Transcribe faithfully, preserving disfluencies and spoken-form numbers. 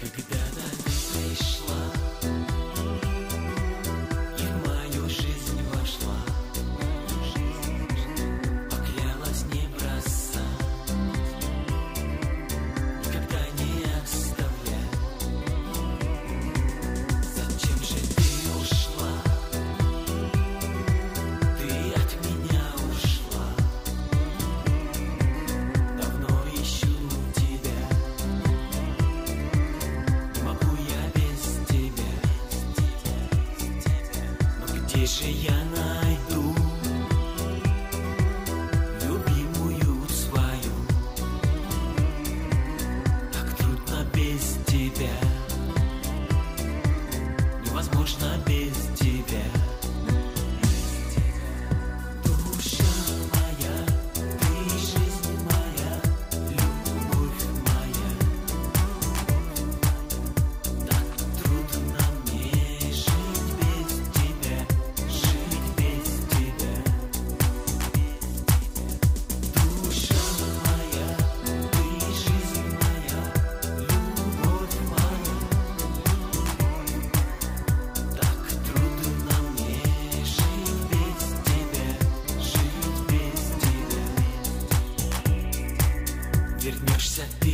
Когда-то ты пришла и в мою жизнь вошла, поклялась не бросать, никогда не оставлять. Зачем же ты ушла? Ты от меня ушла. Давно ищу тебя. Не могу я без тебя. Но где же я найду любимую свою? Так трудно без тебя. Невозможно без тебя. Душа моя, ты жизнь моя, любовь моя. Так трудно мне жить без тебя, жить без тебя. Душа моя, ты жизнь моя, любовь моя. Так трудно мне жить без тебя, жить без тебя. Вернешься ты